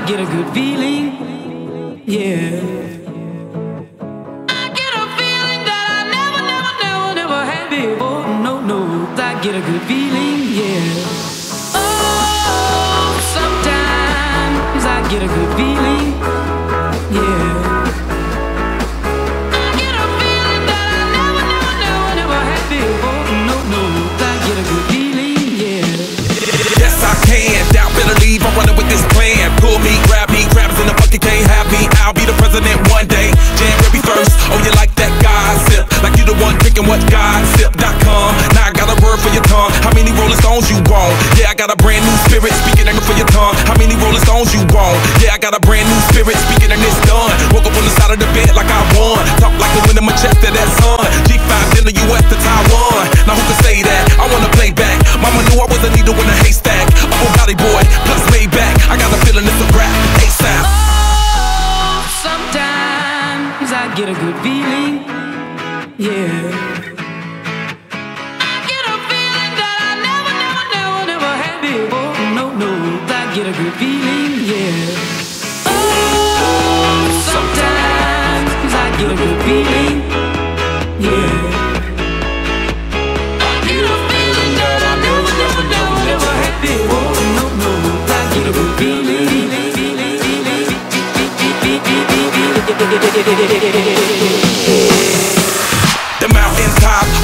get a good feeling, yeah. I get a feeling that I never had before. No, I get a good feeling, yeah. Oh, sometimes I get a good feeling, yeah. I get a feeling that I never had before. No, I get a good feeling, yeah. Yes, I can. Doubt, better leave. I'm running with this plan. Pull me, grab us in the bucket, can't have me. I'll be the president one day. January 1st. Oh, you like that gossip? Like you the one drinking what gossip.com. Now I got a word for your tongue. How many Rolling Stones you want? Yeah, I got a brand new spirit speaking anger for your tongue. How many Rolling Stones you want? Yeah, I got a brand new spirit speaking and it's done. Woke up on the side of the bed like I won. Talk like the wind in my chest to that sun. G5 in the US to Taiwan. Now who can say that? I wanna play back. Mama knew I was a needle in a haystack. I'm a body boy, plus Maybach. I got a feeling it's a rap. ASAP. Oh, sometimes I get a good feeling, yeah. I get a feeling that I never had before. No, I get a good feeling, yeah. Oh, sometimes I get a good feeling.